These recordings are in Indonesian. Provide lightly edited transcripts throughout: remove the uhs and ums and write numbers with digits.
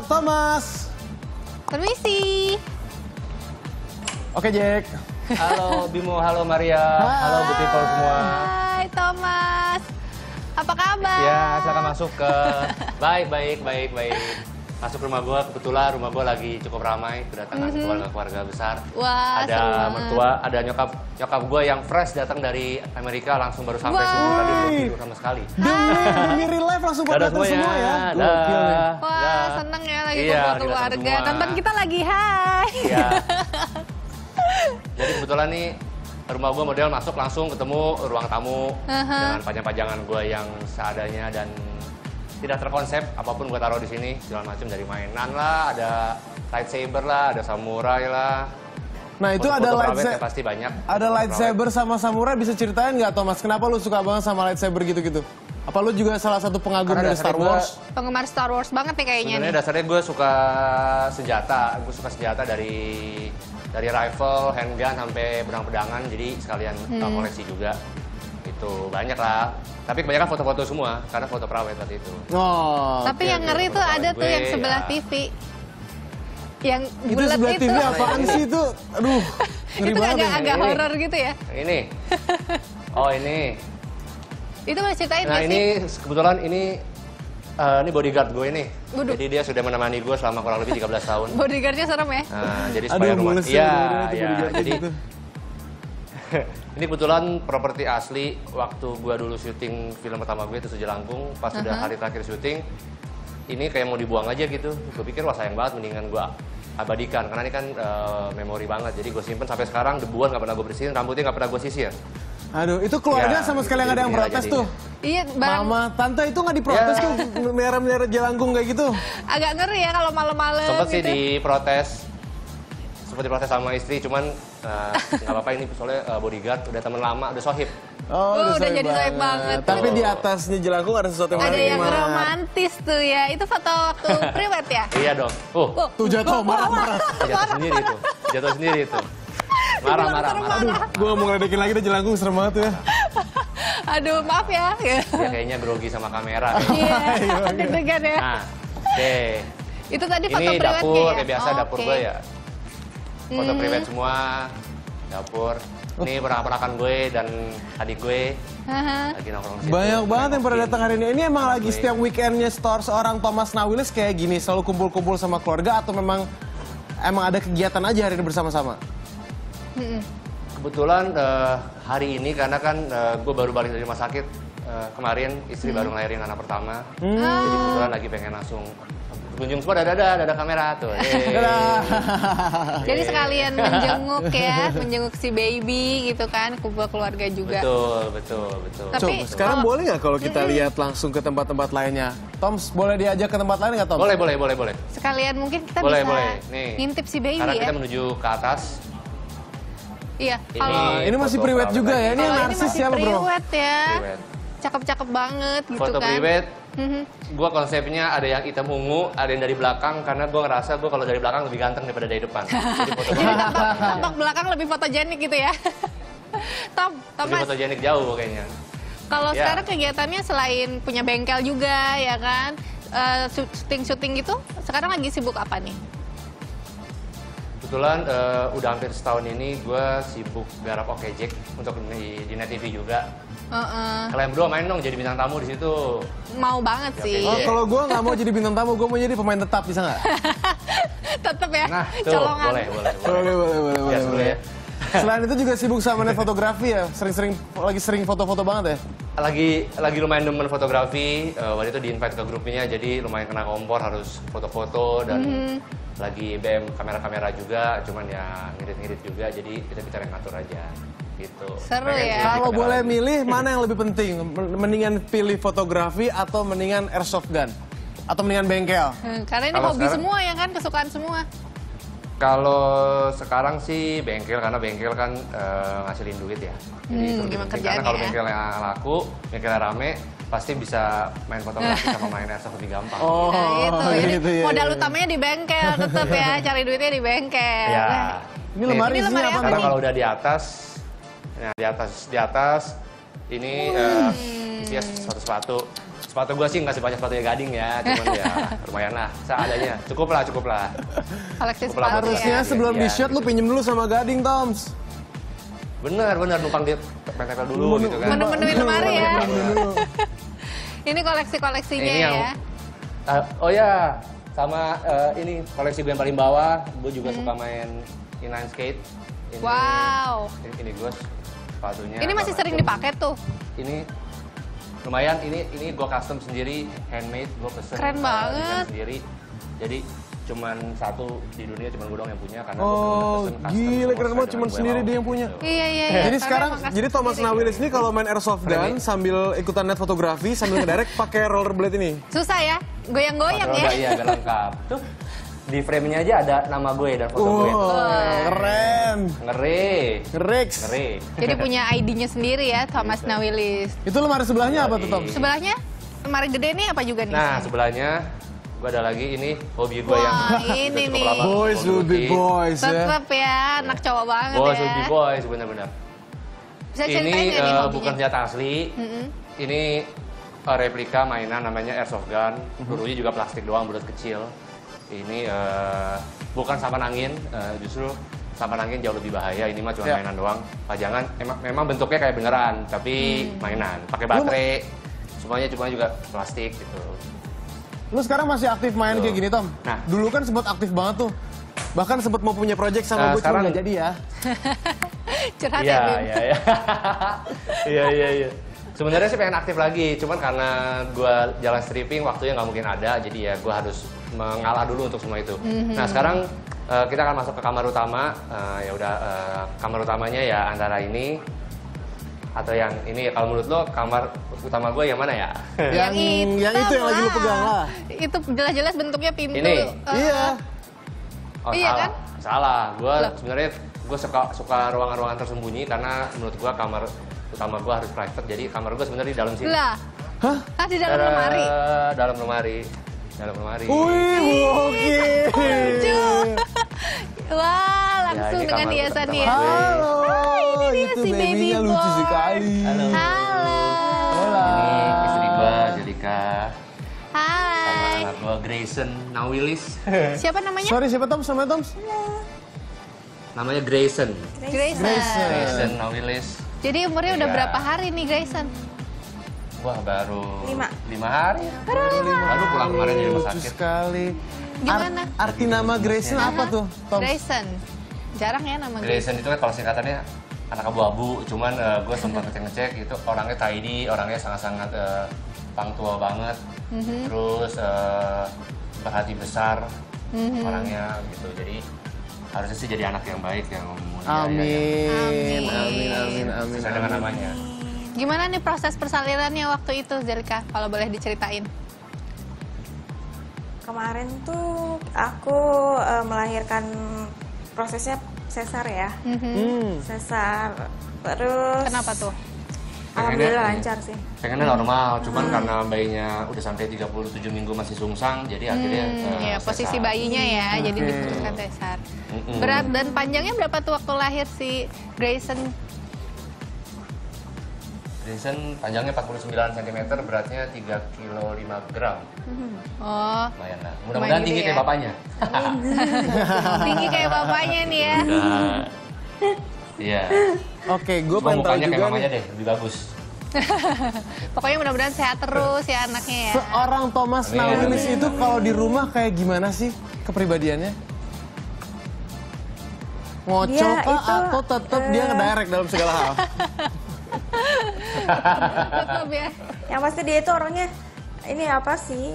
Thomas. Permisi. Oke, Jack. Halo Bimo, halo Maria, halo good people semua. Hai Thomas. Apa kabar? Ya, silakan masuk ke baik. Masuk rumah gua, kebetulan rumah gua lagi cukup ramai, kedatangan keluarga besar. Wah, ada mertua, ada nyokap gua yang fresh datang dari Amerika langsung baru sampai subuh tadi belum tidur sama sekali. Demi real life langsung pada datang semua ya. Gokil nih. Wah, seneng ya lagi Iya, kumpul kita keluarga. semua. Nonton kita lagi, hai. Iya. Jadi kebetulan nih rumah gua model masuk langsung ketemu ruang tamu dengan pajang-pajangan gua yang seadanya dan tidak terkonsep, apapun gue taruh di sini, segala macam dari mainan lah, ada lightsaber lah, ada samurai lah. Nah itu ada lightsaber, pasti banyak. Ada lightsaber sama samurai, bisa ceritain nggak Thomas? Kenapa lu suka banget sama lightsaber gitu-gitu? Apa lu juga salah satu pengagum dari Star Wars? Penggemar Star Wars banget nih kayaknya. Sebenarnya dasarnya gue suka senjata dari rifle, handgun sampai pedang-pedangan, jadi sekalian koleksi juga. Itu banyak lah. Tapi kebanyakan foto-foto semua, karena foto prawet waktu itu. Oh. Tapi yang ngeri tuh ada tuh yang sebelah TV. Yang Itu bulat sebelah itu. TV apaan sih itu? Aduh, ngeri Itu banget ya. agak horor gitu ya. Ini. Oh ini. Itu boleh ceritain Nah nggak sih? ini kebetulan ini bodyguard gue ini. Waduh. Jadi dia sudah menemani gue selama kurang lebih 13 tahun. Bodyguardnya serem ya? Nah, jadi Aduh, supaya rumah. mules ya, Iya. Jadi gitu. ini kebetulan properti asli waktu gue dulu syuting film pertama gue itu Sejelangkung. Pas sudah hari terakhir syuting, ini kayak mau dibuang aja gitu. Gue pikir wah sayang banget, mendingan gue abadikan karena ini kan memori banget. Jadi gue simpen sampai sekarang, debuan nggak pernah gue bersihin, rambutnya nggak pernah gue sisir. Aduh, itu keluarga Ya, sama sekali nggak ada yang jadi protes jadinya. tuh. Iya, Bang. Mama, tante itu nggak diprotes Ya. tuh, melihara jelangkung kayak gitu. Agak ngeri ya kalau malam-malam Sempet sih gitu. diprotes, seperti protes sama istri, cuman nggak apa-apa ini soalnya bodyguard, udah temen lama, udah sohib. Udah jadi sohib banget. Tapi di atasnya jelangkung ada sesuatu yang Ada menarik. yang Mas. romantis tuh ya. Itu foto waktu priwet ya? Iya dong. Tuh jatuh, marah-marah. Jatuh sendiri itu. Jatuh sendiri itu. Marah. Aduh, gue gak mau ngeledekin lagi deh jelangkung, serem banget tuh ya. Aduh, maaf ya. Ya kayaknya grogi sama kamera. Iya, deg-degan ya. Nah, oke. Itu tadi foto Ini priwetnya dapur, ya? kayak biasa Oh, dapur oke. gue ya. Foto private semua, dapur. Ini ponakan gue dan adik gue lagi nongkrong di situ. Banyak banget yang pada Nengokin. datang hari ini. Ini emang lagi setiap weekendnya store seorang Thomas Nawilis kayak gini, selalu kumpul-kumpul sama keluarga atau memang ada kegiatan aja hari ini bersama-sama? Kebetulan hari ini karena kan gue baru balik dari rumah sakit kemarin, istri baru ngelahirin anak pertama. Jadi kebetulan lagi pengen langsung kunjung semua, dadah kamera tuh. Jadi sekalian menjenguk ya, menjenguk si baby gitu kan, kumpul keluarga juga. Betul. Tapi Coba, sekarang boleh nggak kalau kita lihat langsung ke tempat-tempat lainnya? Toms, boleh diajak ke tempat lain nggak, Toms? Boleh. sekalian mungkin kita Boleh. bisa Nih. ngintip si baby Karena ya. kita menuju ke atas. Iya, Ini- kalau Ini masih foto priwet juga ya? Ini yang kalau ini narsis masih siapa, bro? priwet ya. Priwet. Cakep-cakep banget gitu Foto kan. priwet, gue konsepnya ada yang hitam ungu, ada yang dari belakang, karena gue ngerasa gue kalau dari belakang lebih ganteng daripada dari depan. Jadi foto Jadi tampak belakang lebih fotogenik gitu ya. lebih Thomas, fotogenik jauh kayaknya. kalau Ya. sekarang kegiatannya selain punya bengkel juga ya kan, syuting-syuting gitu, sekarang lagi sibuk apa nih? Kebetulan udah hampir setahun ini gue sibuk garap Oke Jack untuk di Net TV juga. Kalian berdua main dong jadi bintang tamu di situ. Mau banget Ya, sih. Oh, kalau gue nggak mau jadi bintang tamu, gue mau jadi pemain tetap, bisa nggak? Tetep ya, Nah, tuh colongan. boleh. Boleh. Ya, dulu ya. Selain itu juga sibuk sama net fotografi ya? Lagi sering foto-foto banget ya? Lagi lumayan demen fotografi. Waktu itu di-invite ke grupnya, jadi lumayan kena kompor harus foto-foto dan lagi BM kamera-kamera juga, cuman ya ngirit-ngirit juga, jadi kita yang ngatur aja gitu. Seru Pengen ya. sih Kalau kamera boleh lagi. milih, mana yang lebih penting? Mendingan pilih fotografi atau mendingan airsoft gun? Atau mendingan bengkel? Karena ini Kalau hobi sekarang- semua ya kan, kesukaan semua. Kalau sekarang sih bengkel, karena bengkel kan ngasilin duit ya. Jadi itu lebih gimana penting. Karena kerjaannya kalau ya? bengkelnya laku, bengkelnya rame, pasti bisa main fotografi sama main airsoft lebih gampang. Oh, Nah itu, jadi gitu ya. modal utamanya di bengkel tetap ya, cari duitnya di bengkel. Ya. Ini lemari Ini isinya lemari apa apa Karena nih? kalau udah di atas, nah di atas ini isinya sepatu sepatu gue sih nggak sebanyak sepatunya Gading ya, cuman ya lumayan lah, seadanya. Cukup lah. Koleksi Cukup lah sepatu buat Harusnya ya. sebelum di Iya, shoot lu gitu. pinjem dulu sama Gading, Toms. Bener, numpang di tempel dulu gitu kan. Menu-menuin lemari ya. Ini koleksi-koleksinya Ini yang, ya. oh ya, sama ini koleksi gue yang paling bawah, gue juga suka main inline skate. Ini, Wow. Ini gue sepatunya. Ini masih sering dipakai tuh. Ini lumayan, ini gue custom sendiri, handmade, gue pesen. Keren banget. desain sendiri. Jadi cuman satu di dunia, cuman gue doang yang punya karena gue Oh, pesen custom gila semua keren sesuai banget, dengan cuman gue sendiri mau, dia yang punya. gitu. Iya. Jadi Karena sekarang, emang custom jadi Thomas sendiri. Nawilis ini kalau main airsoft gun Keren. sambil ikutan net fotografi, sambil ngedirect pakai rollerblade ini. Susah ya, goyang-goyang Pakai ya. roda, iya, agak lengkap. Tuh, di frame-nya aja ada nama gue dan foto gue. Keren. Ngeri. Rex. Ngeri. Jadi punya ID-nya sendiri ya, Thomas Nawilis. Itu lemari sebelahnya apa tuh, Tom? Sebelahnya, lemari gede nih apa juga nih? Nah, sebelahnya gue ada lagi ini hobi gue yang Wah, udah ini cukup nih. lama. Boys will be boys ya. Tetep ya, anak cowok banget Boys ya. will be boys, bener-bener. Bisa Ini ceritain nggak nih hobinya? bukan senjata asli. Ini replika mainan namanya airsoft gun. Pelurunya juga plastik doang, bulat kecil. Ini bukan sampan angin, justru sampan angin jauh lebih bahaya. Ini mah cuma Ya. mainan doang. Pajangan memang bentuknya kayak beneran, tapi mainan. Pakai baterai, semuanya cuma juga plastik gitu. Lu sekarang masih aktif main Tuh. kayak gini, Tom? Nah. Dulu kan sempat aktif banget tuh. Bahkan sempat mau punya project sama Nah, gue, cuma sekarang- nggak jadi ya. Curhat Iya, ya, Bim? iya. Sebenarnya sih pengen aktif lagi, cuman karena gue jalan stripping waktunya nggak mungkin ada, jadi ya gue harus mengalah dulu untuk semua itu. Nah sekarang kita akan masuk ke kamar utama. Ya udah, kamar utamanya ya antara ini atau yang ini. Kalau menurut lo kamar utama gue yang mana ya? Yang itu yang lagi lu pegang lah. Itu jelas-jelas bentuknya pintu. Ini? Iya. Oh, Iya salah. kan? Salah. Gue Loh. sebenarnya gue suka ruangan-ruangan tersembunyi karena menurut gue kamar utama gue harus private. Jadi kamar gue sebenarnya di dalam sini. Lah, Hah? ah di dalam lemari. Dalam lemari. Dalam lemari. Wih, oke. Lucu. Wah, langsung ini dengan kamar hiasannya. pertama gue. Halo. Ini dia Itu si baby babynya lucu boy. sekali. Halo. Halo. Ini istri gue, Jelika. Sama Hai. anak gue, Grayson Nawilis. Siapa namanya? Sorry, siapa Tom? Sama Tom? Namanya Grayson. Grayson. Grayson Nawilis. Jadi umurnya udah Iya. berapa hari nih Grayson? Wah, baru 5 hari. Baru pulang kemarin dari rumah Lucu sakit. sekali. Gimana? Arti nama Grayson apa tuh, Tom? Grayson. Jarang ya nama Grayson. Grayson itu kan kalau singkatannya anak abu-abu, cuman gue sempat ngecek itu orangnya tidy, orangnya sangat-sangat pangtua banget, terus berhati besar orangnya gitu. Jadi harusnya sih jadi anak yang baik, yang mulia. Amin. Amin. Amin. Sesuai dengan namanya. Gimana nih proses persalinan waktu itu, Zelika? Kalau boleh diceritain. Kemarin tuh aku melahirkan prosesnya sesar ya. Sesar. Terus Kenapa tuh? alhamdulillah Pengennya- lancar sih. Pengennya normal, cuman karena bayinya udah sampai 37 minggu masih sungsang, jadi akhirnya Ya, posisi sesar. bayinya ya, jadi diputuskan sesar. Berat dan panjangnya berapa tuh waktu lahir si Grayson? Grayson panjangnya 49 cm, beratnya 3 kilo 5 gram. Oh, Lumayan lah. Mudah-mudahan Lumayan tinggi gede kayak ya. bapaknya. tinggi kayak bapaknya nih ya. Udah. Iya. Oke, gue Cuma pengen tahu mukanya kayak juga mamanya nih. deh, lebih bagus. Pokoknya mudah-mudahan sehat terus ya anaknya ya. Seorang Thomas Amin. Nawilis itu kalau di rumah kayak gimana sih kepribadiannya? Ngocok Dia kah itu, atau tetap dia ngedirect dalam segala hal? Tetap ya. Yang pasti dia itu orangnya ini apa sih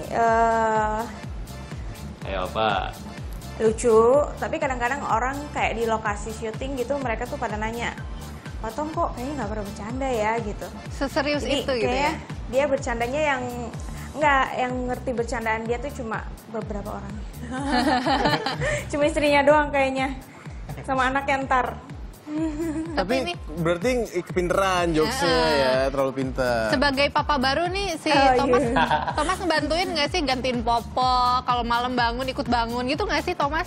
Ayo apa? lucu, tapi kadang-kadang orang kayak di lokasi syuting gitu mereka tuh pada nanya, Pak Tom kok kayaknya nggak pernah bercanda ya gitu. Seserius Jadi itu gitu ya. kayaknya dia bercandanya yang nggak, yang ngerti bercandaan dia tuh cuma beberapa orang. Cuma istrinya doang kayaknya, sama anaknya ntar. Tapi ini berarti kepinteran jokesnya ya, terlalu pintar. sebagai papa baru nih si Oh, Thomas, iya. Thomas ngebantuin nggak sih gantiin popok kalau malam bangun ikut bangun gitu nggak sih Thomas?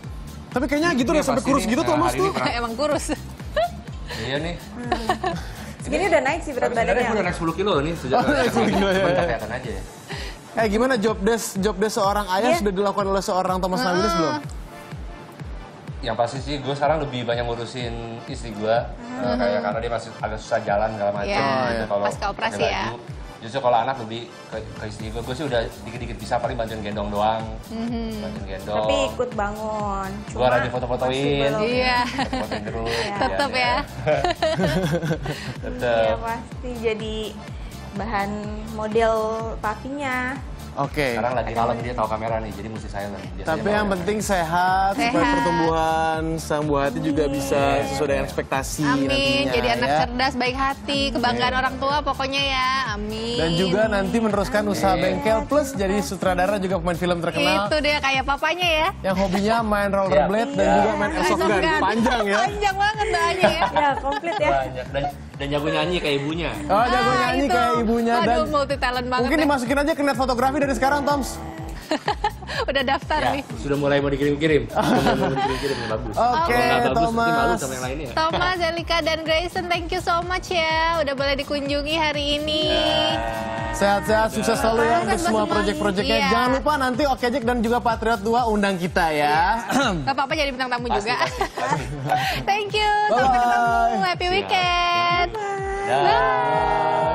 Tapi kayaknya gitu Ini udah sampai pasti kurus nih, gitu Thomas hari ini tuh. pernah- Emang kurus. Iya nih. Segini udah naik sih berat Sebenarnya gue udah badannya. naik 10 kilo nih sejak naik 10 kilo, ya. Cuman nggak kelihatan aja ya. Gimana job desk seorang ayah Iya. sudah dilakukan oleh seorang Thomas Nawilis belum? Yang pasti sih gue sekarang lebih banyak ngurusin istri gue kayak karena dia masih agak susah jalan segala macam Iya, gitu kalau pasca operasi pakai ya. baju. Justru kalau anak lebih ke istri gue sih udah dikit-dikit bisa paling bantuin gendong doang, bantuin gendong. Tapi ikut bangun. Gue rajin foto-fotoin, masih belum. Iya. fotoin terus. Tetep ya. Tetep. Iya pasti jadi bahan model papinya. Oke. Sekarang lagi malam dia tahu kamera nih, jadi mesti silent. Biasanya Tapi yang malam. penting sehat, supaya Sehat. pertumbuhan sang buah hati juga bisa sesuai dengan ekspektasi Amin, nantinya. jadi anak ya. cerdas, baik hati, kebanggaan orang tua pokoknya ya. Amin. Dan juga nanti meneruskan usaha bengkel plus jadi sutradara juga pemain film terkenal. Itu dia kayak papanya ya. Yang hobinya main rollerblade dan Iya. juga main airsoft gun. Panjang ya. Panjang banget doanya ya. Ya komplit ya. Banyak dan jago nyanyi kayak ibunya. Oh, jago Ah, nyanyi itu. kayak ibunya dan Aduh, multi talent banget. mungkin ya. dimasukin aja ke net fotografi dari sekarang, Toms. Udah daftar Ya, nih. sudah mulai mau dikirim-kirim. Sudah mau dikirim-kirim, bagus. Oke, Kalau nggak bagus, nanti malu Thomas. sama yang lainnya. Thomas, Zelika, dan Grayson, thank you so much ya. Udah boleh dikunjungi hari ini. Sehat-sehat, sukses selalu ya untuk Sukses semua buat proyek-proyeknya. semuanya. Jangan lupa nanti Oke Jack dan juga Patriot 2 undang kita ya. Gak apa-apa jadi bintang tamu Pasti, juga. pasti. Thank you. Sampai Bye-bye. ketemu. Happy weekend. Dah.